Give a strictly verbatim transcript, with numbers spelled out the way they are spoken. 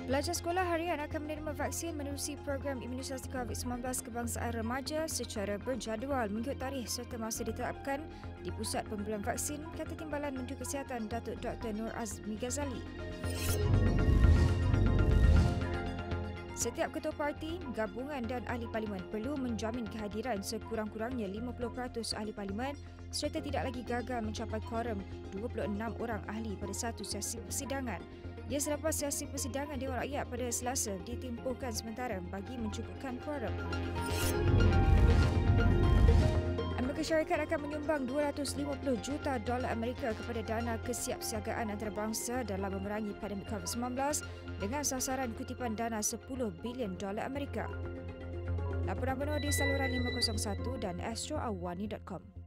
Pelajar sekolah harian akan menerima vaksin menerusi program imunisasi COVID sembilan belas kebangsaan remaja secara berjadual mengikut tarikh serta masa ditetapkan di Pusat Pembelian Vaksin, kata Timbalan Menteri Kesihatan Datuk Doktor Nur Azmi Ghazali. Setiap ketua parti, gabungan dan ahli parlimen perlu menjamin kehadiran sekurang-kurangnya lima puluh peratus ahli parlimen serta tidak lagi gagal mencapai quorum dua puluh enam orang ahli pada satu sesi persidangan. Ia selepas sesi persidangan Dewan Rakyat pada Selasa ditempuhkan sementara bagi mencukupkan quorum. Amerika Syarikat akan menyumbang dua ratus lima puluh juta dolar Amerika kepada dana kesiapsiagaan antarabangsa dalam memerangi pandemik COVID sembilan belas dengan sasaran kutipan dana sepuluh bilion dolar Amerika. Laporan penuh di saluran lima kosong satu dan astro awani dot com.